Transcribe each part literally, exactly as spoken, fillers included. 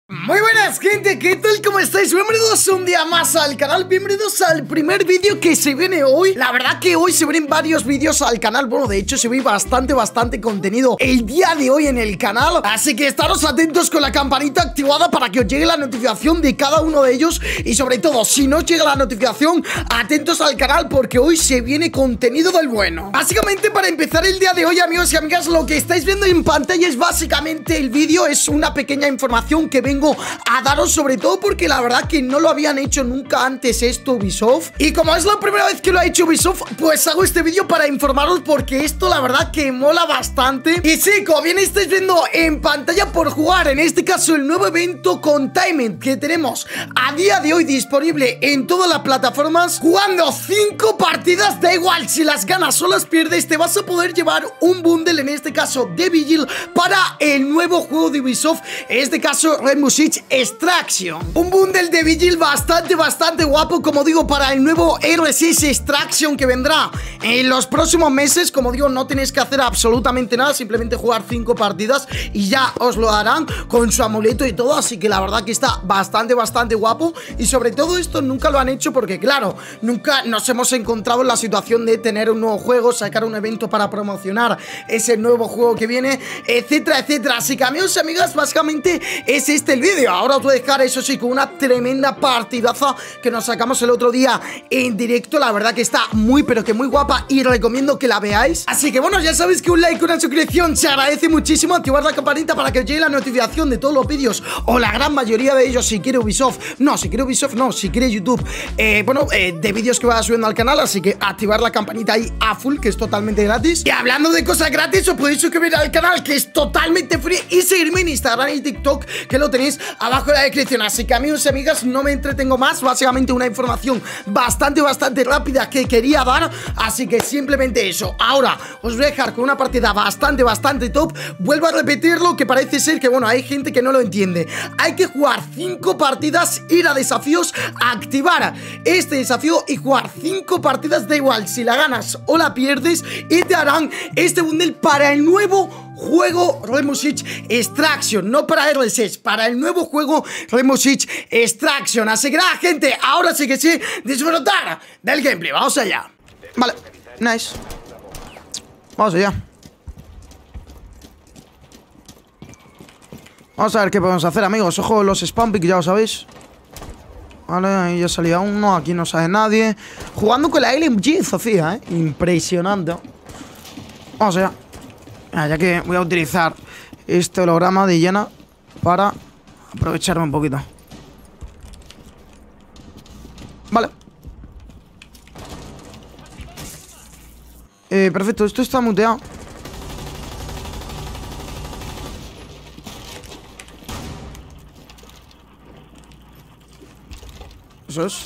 Muy buenas gente, ¿qué tal? ¿Cómo estáis? Bienvenidos un día más al canal, bienvenidos al primer vídeo que se viene hoy. La verdad que hoy se vienen varios vídeos al canal, bueno, de hecho se ve bastante, bastante contenido el día de hoy en el canal. Así que estaros atentos con la campanita activada para que os llegue la notificación de cada uno de ellos. Y sobre todo, si no os llega la notificación, atentos al canal porque hoy se viene contenido del bueno. Básicamente para empezar el día de hoy, amigos y amigas, lo que estáis viendo en pantalla es básicamente el vídeo. Es una pequeña información que vengo a daros, sobre todo porque la verdad que no lo habían hecho nunca antes esto Ubisoft, y como es la primera vez que lo ha hecho Ubisoft, pues hago este vídeo para informaros porque esto la verdad que mola bastante. Y sí, como bien estáis viendo en pantalla, por jugar en este caso el nuevo evento Containment que tenemos a día de hoy disponible en todas las plataformas, jugando cinco partidas, da igual si las ganas o las pierdes, te vas a poder llevar un bundle, en este caso de Vigil, para el nuevo juego de Ubisoft, en este caso Rainbow Six Extraction. Un bundle de Vigil bastante, bastante guapo, como digo, para el nuevo Rainbow Six Extraction que vendrá en los próximos meses. Como digo, no tenéis que hacer absolutamente nada, simplemente jugar cinco partidas y ya os lo harán con su amuleto y todo, así que la verdad que está bastante, bastante guapo. Y sobre todo esto nunca lo han hecho porque, claro, nunca nos hemos encontrado en la situación de tener un nuevo juego, sacar un evento para promocionar ese nuevo juego que viene, etcétera, etcétera. Así que, amigos y amigas, básicamente es este el vídeo. Ahora os voy a dejar, eso sí, con una tremenda partidaza que nos sacamos el otro día en directo. La verdad que está muy, pero que muy guapa y recomiendo que la veáis. Así que bueno, ya sabéis que un like, una suscripción se agradece muchísimo. Activar la campanita para que os llegue la notificación de todos los vídeos, o la gran mayoría de ellos, si quiere Ubisoft. No, si quiere Ubisoft no, si quiere YouTube. eh, Bueno, eh, de vídeos que vaya subiendo al canal. Así que activar la campanita ahí a full, que es totalmente gratis. Y hablando de cosas gratis, os podéis suscribir al canal, que es totalmente free, y seguirme en Instagram y TikTok, que lo tenéis abajo en la descripción. Así que, amigos y amigas, no me entretengo más. Básicamente una información bastante, bastante rápida que quería dar. Así que simplemente eso. Ahora os voy a dejar con una partida bastante, bastante top. Vuelvo a repetirlo, que parece ser que, bueno, hay gente que no lo entiende. Hay que jugar cinco partidas, ir a desafíos, activar este desafío y jugar cinco partidas, da igual si la ganas o la pierdes, y te harán este bundle para el nuevo juego Rainbow Six Extraction. No para R S S, para el nuevo juego Rainbow Six Extraction. Así que nada, gente, ahora sí que sí, disfrutar del gameplay. Vamos allá. Vale, nice. Vamos allá. Vamos a ver qué podemos hacer, amigos. Ojo los spam pick, ya lo sabéis. Vale, ahí ya salía uno. Aquí no sale nadie. Jugando con la L M G, Sofía, eh. Impresionante. Vamos allá. Ah, ya que voy a utilizar este holograma de Yana para aprovecharme un poquito. Vale. Eh, perfecto, esto está muteado. Eso es.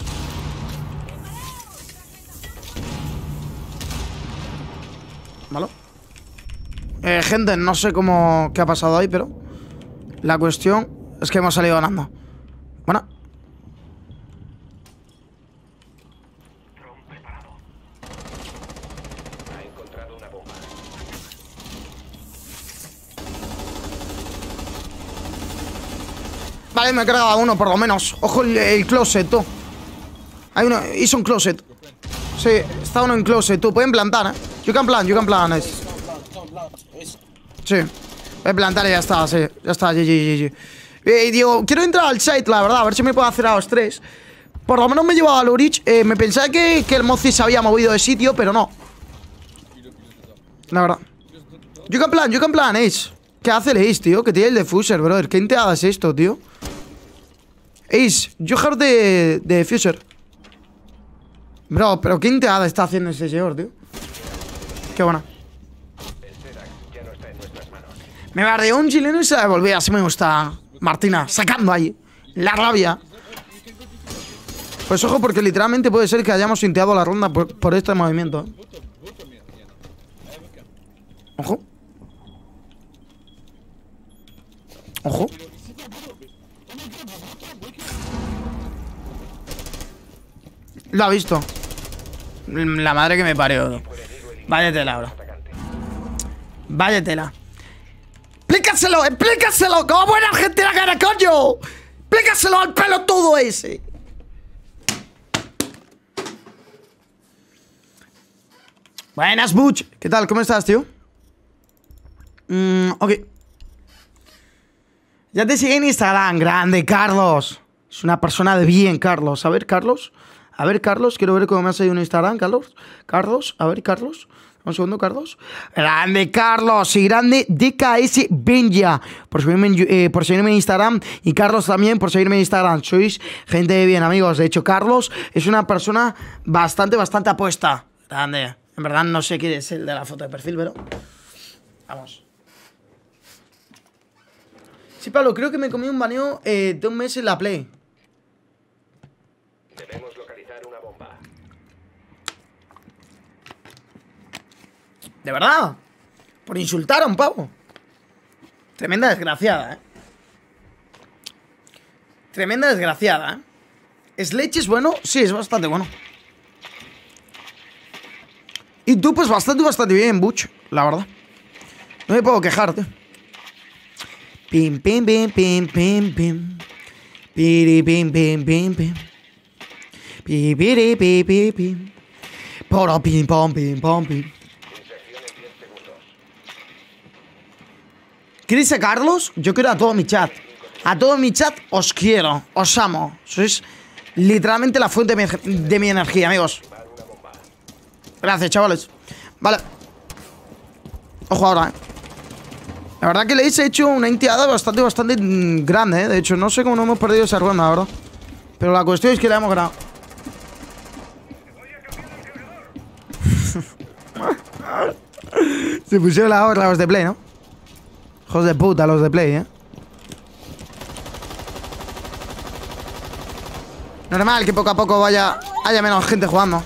Vale. Eh, gente, no sé cómo qué ha pasado ahí, pero la cuestión es que hemos salido ganando. Bueno. Vale, me he cargado a uno por lo menos. Ojo el, el closet, tú. Hay uno, hizo un closet. Sí, está uno en closet, tú. Pueden plantar, eh. You can plant, you can plant, nice. Sí, voy a plantar y ya está, sí. Ya está, G G, G G. Eh, digo, quiero entrar al site, la verdad, a ver si me puedo hacer a los tres. Por lo menos me he llevado a Lurich. eh, Me pensaba que, que el Mozi se había movido de sitio, pero no. La verdad. You can plan, you can plan, Ace. ¿Qué hace el Ace, tío? Que tiene el defuser, brother. ¿Qué enteada es esto, tío? Ace, you have the, the defuser. Bro, pero ¿qué enteada está haciendo ese señor, tío? Qué buena. Me bardeó un chileno y se la devolví. Así me gusta, Martina, sacando ahí la rabia. Pues ojo, porque literalmente puede ser que hayamos sinteado la ronda por, por este movimiento, ¿eh? Ojo. Ojo. Lo ha visto. La madre que me parió. Váyatela ahora. Váyatela. explícaselo, explícaselo. Como buena Argentina que eres, coño. Explícaselo al pelotudo ese. Buenas, Butch. ¿Qué tal? ¿Cómo estás, tío? Mm, ok. Ya te sigue en Instagram. Grande, Carlos. Es una persona de bien, Carlos. A ver, Carlos. A ver, Carlos. Quiero ver cómo me ha salido en Instagram, Carlos. Carlos. A ver, Carlos. Un segundo, Carlos. Grande, Carlos. Y grande D K S Benja. Por seguirme, en, eh, por seguirme en Instagram. Y Carlos también por seguirme en Instagram. Sois gente de bien, amigos. De hecho, Carlos es una persona bastante, bastante apuesta. Grande. En verdad no sé quién es el de la foto de perfil, pero... Vamos. Sí, Pablo, creo que me comí un baneo eh, de un mes en la Play. Debemos localizar una bomba. ¿De verdad? Por insultar a un pavo. Tremenda desgraciada, ¿eh? Tremenda desgraciada, ¿eh? ¿Sledge es bueno? Sí, es bastante bueno. Y tú, pues bastante, bastante bien, Butch, la verdad. No me puedo quejarte. Pim, pim, pim, pim, pim, pim. Piri, pim, pim, pim, pim. Pi, piri, pi, pi, pim. Poro, pim, pom, pim, pom, pim. ¿Qué dice Carlos? Yo quiero a todo mi chat. A todo mi chat os quiero, os amo. Sois literalmente la fuente de mi, de mi energía, amigos. Gracias, chavales. Vale. Ojo ahora, eh. La verdad que le he hecho una intiada bastante, bastante grande, eh. De hecho, no sé cómo no hemos perdido esa ronda, ¿verdad? Pero la cuestión es que la hemos ganado. Se pusieron la hora los de Play, ¿no? Hijos de puta los de Play, eh. Normal que poco a poco vaya haya menos gente jugando.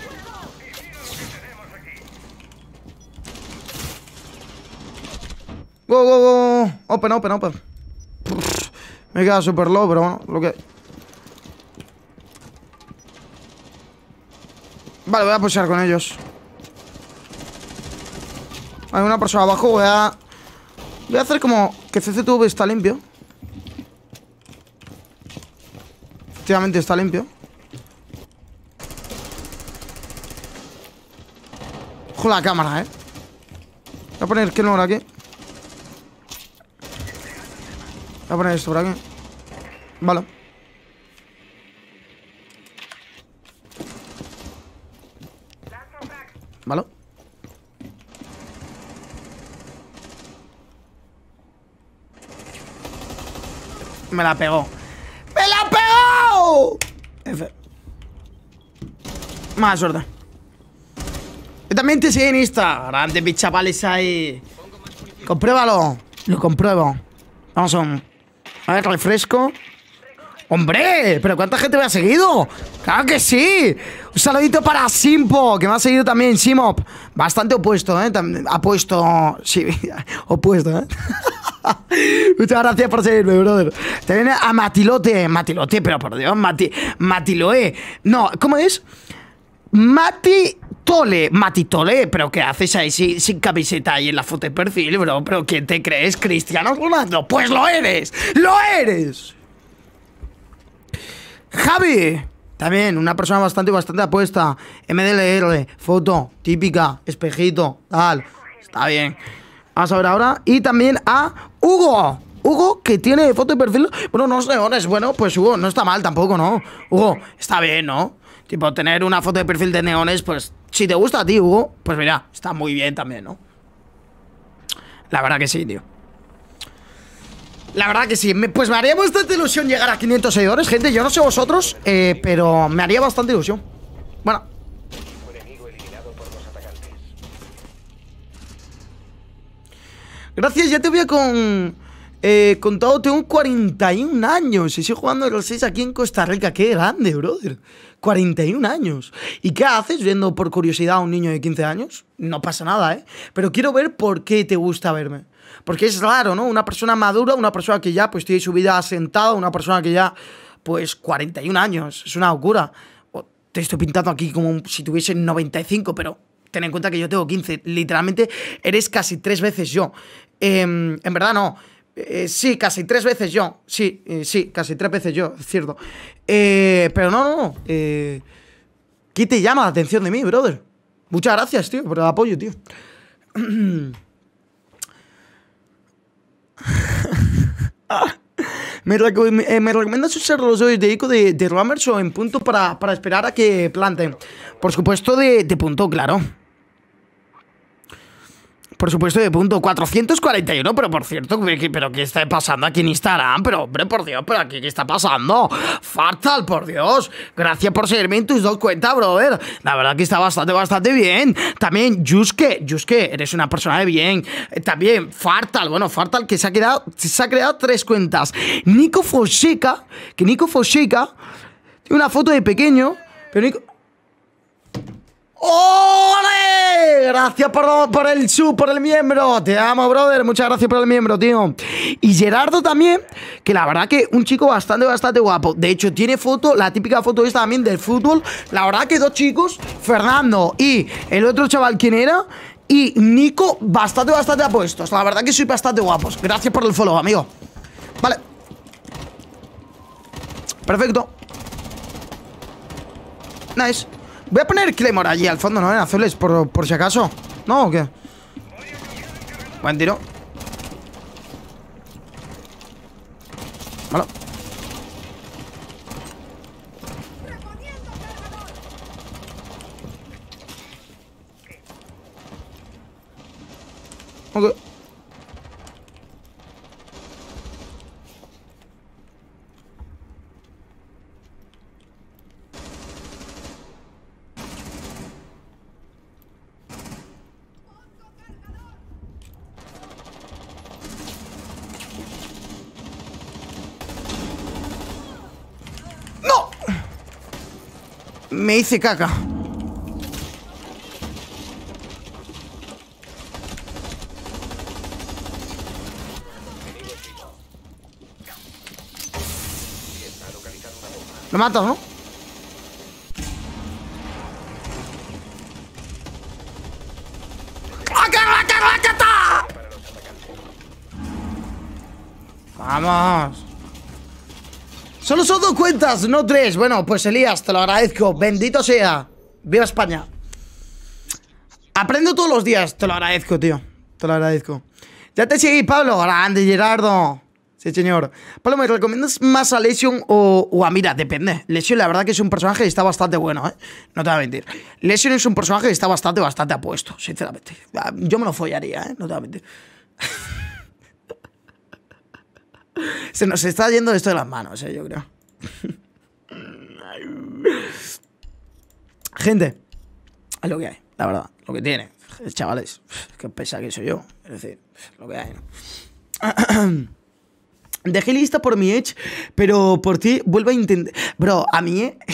Go, go, go. Open, open, open. Uf, me he quedado súper low, pero bueno, lo que... Vale, voy a pushear con ellos. Hay una persona abajo, voy a... Voy a hacer como que C C T V está limpio. Efectivamente está limpio. Ojo la cámara, eh. Voy a poner Kelmore aquí. Voy a poner esto por aquí. Vale. Vale. Me la pegó. ¡Me la pegó! F. Mala suerte. Yo también te sigo en Instagram, de mis chavales ahí. Compruébalo. Lo compruebo. Vamos a un... A ver, refresco. ¡Hombre! ¿Pero cuánta gente me ha seguido? ¡Claro que sí! Un saludito para Simpo, que me ha seguido también, Simop. Bastante opuesto, ¿eh? Apuesto... Sí, opuesto, ¿eh? Muchas gracias por seguirme, brother. Te viene a Matilote. Matilote, pero por Dios, Mati... Matiloe. No, ¿cómo es? Mati... Tole, Matitole, pero ¿qué haces ahí sin, sin camiseta ahí en la foto de perfil, bro? ¿Pero quién te crees? ¿Cristiano Ronaldo? ¡Pues lo eres! ¡Lo eres! Javi, también una persona bastante, bastante apuesta. M D L R, foto, típica, espejito, tal. Está bien. Vamos a ver ahora. Y también a Hugo. Hugo, que tiene foto de perfil. Bueno, no sé, es bueno, pues Hugo, no está mal tampoco, ¿no? Hugo, está bien, ¿no? Tipo, tener una foto de perfil de neones, pues, si te gusta a ti, Hugo, pues mira, está muy bien también, ¿no? La verdad que sí, tío. La verdad que sí. Me, pues me haría bastante ilusión llegar a quinientos seguidores, gente. Yo no sé vosotros, eh, pero me haría bastante ilusión. Bueno. Gracias, ya te voy a con... Eh, contado, tengo cuarenta y un años y estoy jugando el seis aquí en Costa Rica. Qué grande, brother. cuarenta y un años. ¿Y qué haces viendo por curiosidad a un niño de quince años? No pasa nada, ¿eh? Pero quiero ver por qué te gusta verme. Porque es raro, ¿no? Una persona madura, una persona que ya pues tiene su vida asentada, una persona que ya, pues, cuarenta y un años. Es una locura. Te estoy pintando aquí como si tuviese noventa y cinco, pero ten en cuenta que yo tengo quince. Literalmente eres casi tres veces yo. Eh, en verdad no. Eh, sí, casi tres veces yo. Sí, eh, sí, casi tres veces yo, es cierto. Eh, pero no, no, no. Eh, ¿Qué te llama la atención de mí, brother? Muchas gracias, tío, por el apoyo, tío. ¿Me, reco eh, ¿Me recomiendas usar los hoyos de eco de, de Rammers o en punto para, para esperar a que planten? Por supuesto de, de punto, claro. Por supuesto de punto cuatrocientos cuarenta y uno, pero por cierto, ¿pero qué está pasando aquí en Instagram? Pero hombre, por Dios, ¿pero aquí qué está pasando? Fatal, por Dios. Gracias por seguirme en tus dos cuentas, brother. La verdad que está bastante, bastante bien. También, Yusuke, Yusuke, eres una persona de bien. También, Fartal, bueno, Fartal que se ha, quedado, se ha creado tres cuentas. Nico Fonseca, que Nico Fonseca tiene una foto de pequeño, pero Nico... ¡Ole! Gracias por, por el sub, por el miembro. Te amo, brother. Muchas gracias por el miembro, tío. Y Gerardo también, que la verdad que un chico bastante, bastante guapo. De hecho, tiene foto, la típica foto esta también del fútbol. La verdad que dos chicos, Fernando y el otro chaval, ¿quién era? Y Nico, bastante, bastante apuestos. La verdad que soy bastante guapos. Gracias por el follow, amigo. Vale. Perfecto. Nice. Voy a poner Claymore allí al fondo, ¿no? En azules, por, por si acaso. ¿No o qué? Buen tiro. Vale. Ok. Me hice caca. Lo matas, ¿no? Vamos. Solo son dos cuentas, no tres. Bueno, pues Elías, te lo agradezco. Bendito sea. Viva España. Aprendo todos los días. Te lo agradezco, tío. Te lo agradezco. Ya te seguí, Pablo. Grande, Gerardo. Sí, señor. Pablo, ¿me recomiendas más a Lesion o, o a Mira? Depende. Lesion, la verdad que es un personaje que está bastante bueno, ¿eh? No te voy a mentir. Lesion es un personaje que está bastante, bastante apuesto, sinceramente. Yo me lo follaría, ¿eh? No te voy a mentir. Se nos está yendo esto de las manos, eh, yo creo. Gente, es lo que hay, la verdad, lo que tiene. Chavales, que pesa que soy yo. Es decir, lo que hay, ¿no? Dejé lista por mi Edge, pero por ti vuelvo a intentar. Bro, a mí, eh.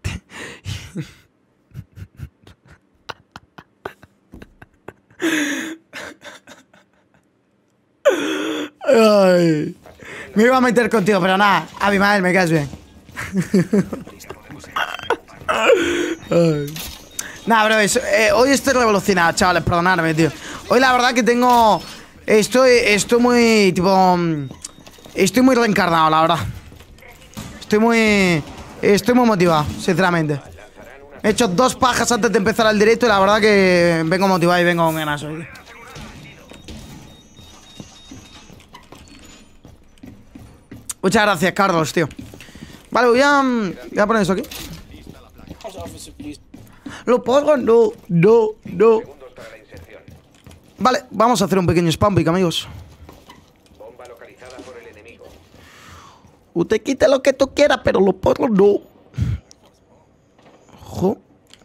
Ay. Me iba a meter contigo, pero nada. A mi madre me caes bien. Nada, bro, eso, eh, hoy estoy revolucionado, chavales, perdonadme, tío. Hoy la verdad que tengo... Estoy, estoy muy, tipo... Estoy muy reencarnado, la verdad. Estoy muy... Estoy muy motivado, sinceramente. He hecho dos pajas antes de empezar el directo y la verdad que vengo motivado y vengo con ganas hoy. Muchas gracias, Carlos, tío. Vale, voy a, voy a poner esto aquí. Lo pongo, no, no, no. Vale, vamos a hacer un pequeño spam pick, amigos. Usted quite lo que tú quieras, pero lo pongo, no. Ojo.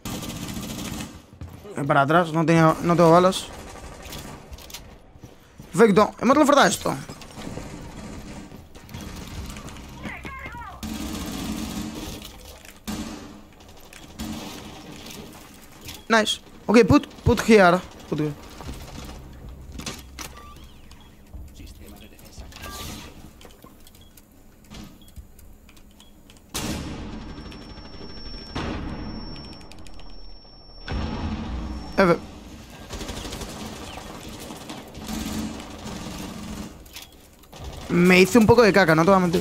Para atrás, no, tenía, no tengo balas. Perfecto, hemos reforzado esto. Nice. Okay, put put here. Put here. F. Me hice un poco de caca, no te voy a mentir.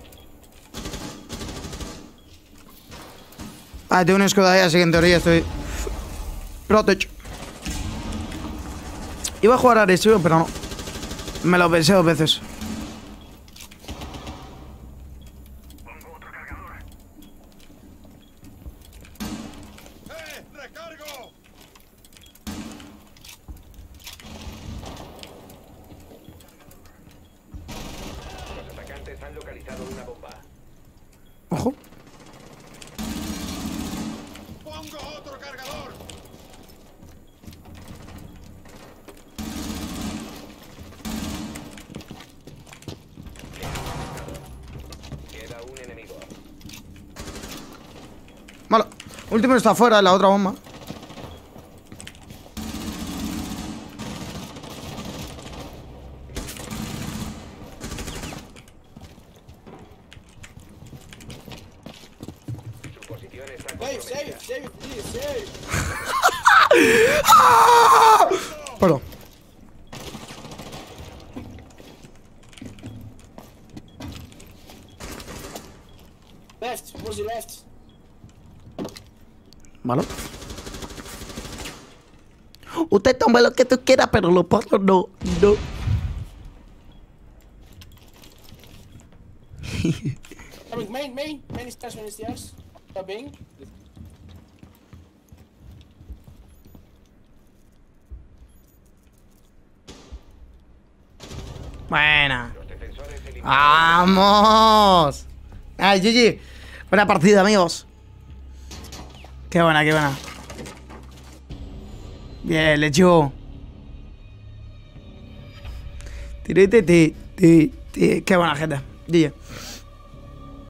Ah, tengo un escudo ahí, así que en teoría estoy protege. Iba a jugar agresivo, pero no. Me lo pensé dos veces. Pongo otro cargador. ¡Eh! ¡Recargo! Los atacantes han localizado una bomba. Ojo. ¡Pongo otro cargador! Queda un enemigo. Malo. Último está afuera, la otra bomba. Su posición está Save, comprometida. save, save, please, save. Perdón. Left, Mozzie left. Malo. Usted toma lo que tú quieras, pero lo porro no. No. Coming, main, main. Main stairs, main stairs. Coming. Buena. Los defensores eliminaron. ¡Vamos! ¡Ay, G G! Buena partida, amigos. Qué buena, qué buena. Bien, le echó. Tirete, ti, ti, ti. Qué buena, gente. G G.